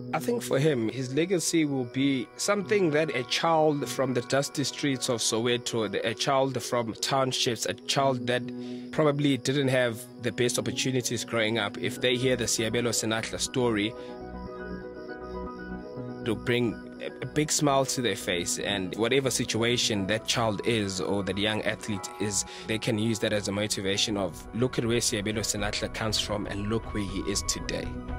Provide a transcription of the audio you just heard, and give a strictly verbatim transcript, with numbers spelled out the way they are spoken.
I think for him, his legacy will be something that a child from the dusty streets of Soweto, a child from townships, a child that probably didn't have the best opportunities growing up, if they hear the Seabelo Senatla story, to bring a big smile to their face, and whatever situation that child is or that young athlete is, they can use that as a motivation of, look at where Seabelo Senatla comes from and look where he is today.